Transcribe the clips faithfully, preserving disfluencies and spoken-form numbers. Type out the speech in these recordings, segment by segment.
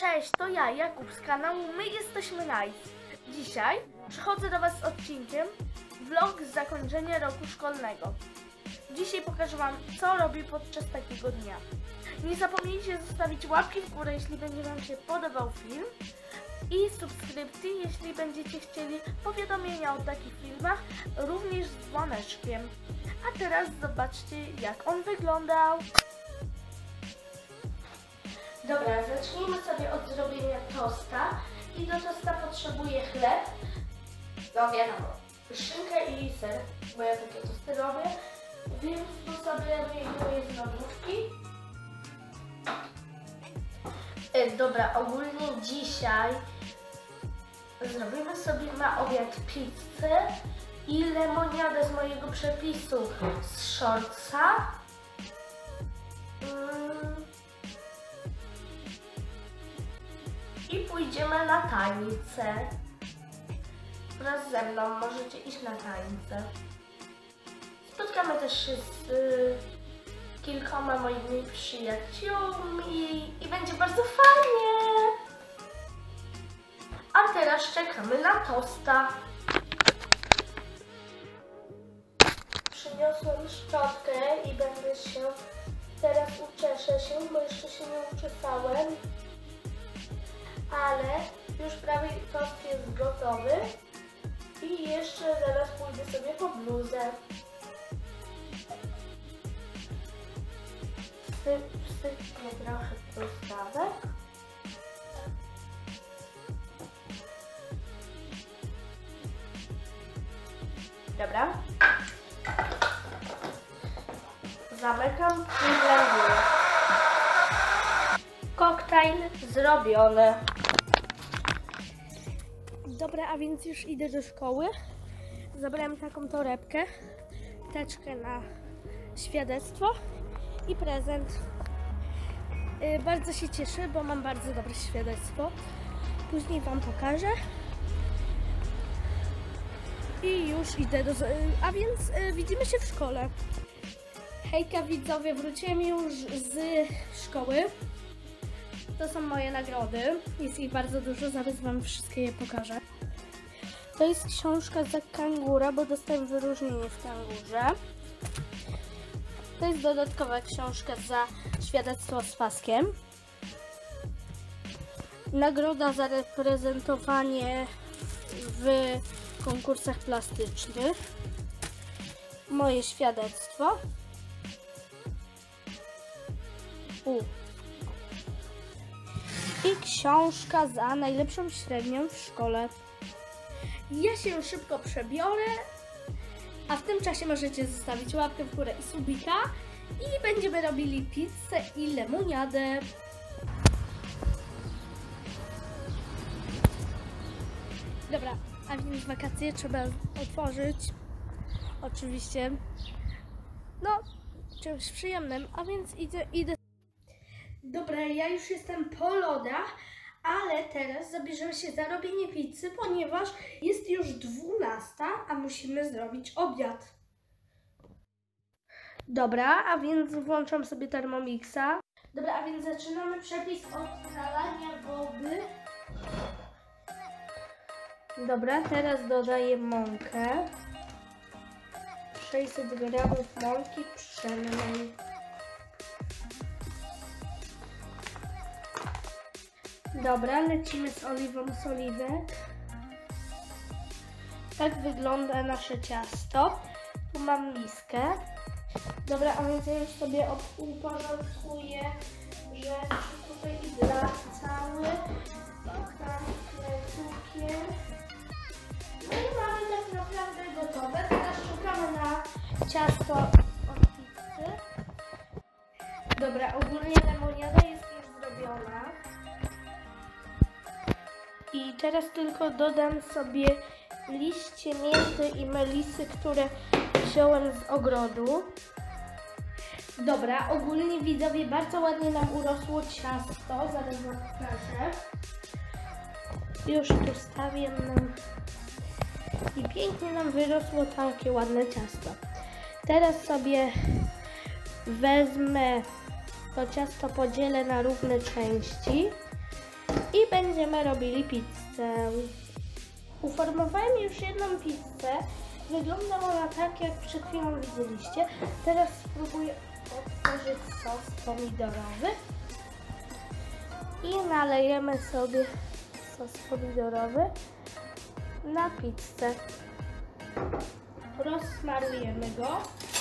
Cześć, to ja, Jakub z kanału My Jesteśmy Nice. Dzisiaj przychodzę do Was z odcinkiem vlog z zakończenia roku szkolnego. Dzisiaj pokażę Wam, co robię podczas takiego dnia. Nie zapomnijcie zostawić łapki w górę, jeśli będzie Wam się podobał film, i subskrypcji, jeśli będziecie chcieli powiadomienia o takich filmach, również z dzwoneczkiem. A teraz zobaczcie, jak on wyglądał. Dobra, zacznijmy sobie od zrobienia tosta. I do tosta potrzebuję chleb, no wiadomo, szynkę i ser, bo ja takie tosty robię, więc tu sobie wyjmuję z lodówki. E, dobra, ogólnie dzisiaj zrobimy sobie na obiad pizzę i lemoniadę z mojego przepisu z shortsa. Mm. I pójdziemy na tańce. Wraz ze mną możecie iść na tańce. Spotkamy też się z y, kilkoma moimi przyjaciółmi i będzie bardzo fajnie. A teraz czekamy na tosta. Przyniosłem szczotkę i będę się teraz uczeszę się, bo jeszcze się nie uczesałem. Ale już prawie tost jest gotowy i jeszcze zaraz pójdę sobie po bluzę. Wsypnę trochę truskawek. Dobra. Zamykam i blenduję. Koktajl zrobiony. Dobra, a więc już idę do szkoły. Zabrałem taką torebkę, teczkę na świadectwo i prezent. Yy, bardzo się cieszę, bo mam bardzo dobre świadectwo. Później Wam pokażę. I już idę do... Yy, a więc yy, widzimy się w szkole. Hejka widzowie, wróciłem już z szkoły. To są moje nagrody. Jest ich bardzo dużo, zaraz Wam wszystkie je pokażę. To jest książka za kangura, bo dostałem wyróżnienie w kangurze. To jest dodatkowa książka za świadectwo z paskiem. Nagroda za reprezentowanie w konkursach plastycznych. Moje świadectwo. U. I książka za najlepszą średnią w szkole. Ja się szybko przebiorę, a w tym czasie możecie zostawić łapkę w górę i subika i będziemy robili pizzę i lemoniadę. Dobra, a więc wakacje trzeba otworzyć oczywiście no czymś przyjemnym, a więc idę, idę. Dobra, ja już jestem po lodach, ale teraz zabierzemy się za robienie pizzy, ponieważ jest już dwunasta, a musimy zrobić obiad. Dobra, a więc włączam sobie Thermomixa. Dobra, a więc zaczynamy przepis od nalania wody. Dobra, teraz dodaję mąkę. sześćset gramów mąki pszennej. Dobra, lecimy z oliwą z oliwek. Tak wygląda nasze ciasto. Tu mam miskę. Dobra, a więc ja już sobie uporządkuję, że tutaj dla cały, tam cukier. No i mamy tak naprawdę gotowe. Teraz szukamy na ciasto od pizzy. Dobra, ogólnie lemoniada jest już zrobiona. I teraz tylko dodam sobie liście mięty i melisy, które wziąłem z ogrodu. Dobra, ogólnie widzowie, bardzo ładnie nam urosło ciasto. Zaraz Wam pokażę. Już tu stawiam nam. I pięknie nam wyrosło takie ładne ciasto. Teraz sobie wezmę to ciasto, podzielę na równe części. będziemy robili pizzę. Uformowałem już jedną pizzę. Wygląda ona tak, jak przed chwilą widzieliście. Teraz spróbuję otworzyć sos pomidorowy. I nalejemy sobie sos pomidorowy na pizzę. Rozsmarujemy go.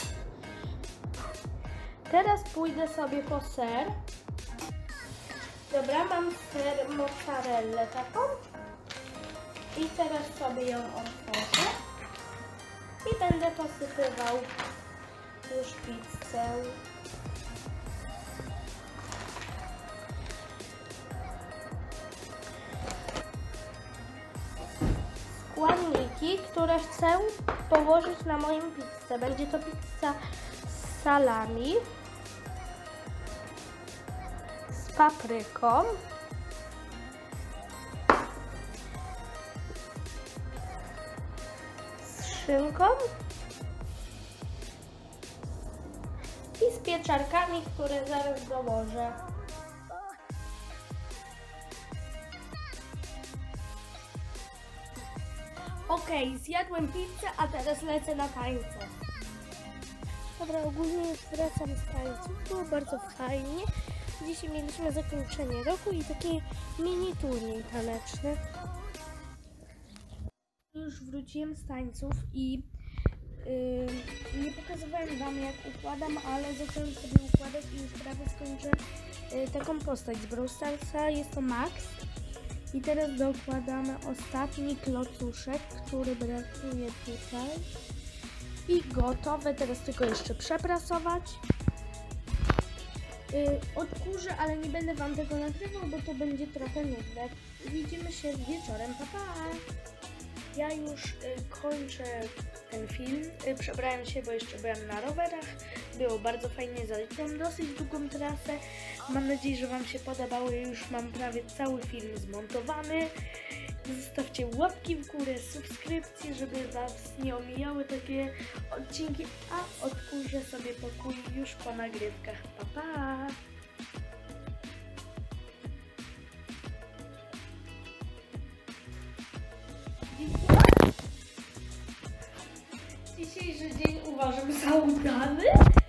Teraz pójdę sobie po ser. Dobra, mam ser mozzarellę taką. I teraz sobie ją otworzę. I będę posypywał już pizzę. Składniki, które chcę położyć na moją pizzę. Będzie to pizza z salami, z papryką, z szynką i z pieczarkami, które zaraz dołożę. Okej, okay, zjadłem pizzę, a teraz lecę na tańce. Dobra, ogólnie już wracam z tańców, było bardzo fajnie. Dzisiaj mieliśmy zakończenie roku i taki mini turniej taneczny. Już wróciłem z tańców i yy, nie pokazywałem wam, jak układam, ale zacząłem sobie układać i już prawie skończę yy, taką postać z Brawl Starsa. Jest to Max. I teraz dokładamy ostatni klocuszek, który brakuje tutaj. I gotowe, teraz tylko jeszcze przeprasować. Yy, odkurzę, ale nie będę wam tego nagrywał, bo to będzie trochę nudne. Widzimy się wieczorem, pa pa! Ja już y, kończę ten film. Y, przebrałem się, bo jeszcze byłem na rowerach. Było bardzo fajnie, zaliczyłem dosyć długą trasę. Mam nadzieję, że wam się podobało. Ja już mam prawie cały film zmontowany. Zostawcie łapki w górę, subskrypcje, żeby was nie omijały takie odcinki. A odkurzę sobie pokój już po nagrywkach. Pa pa! Dzisiejszy dzień uważam za udany.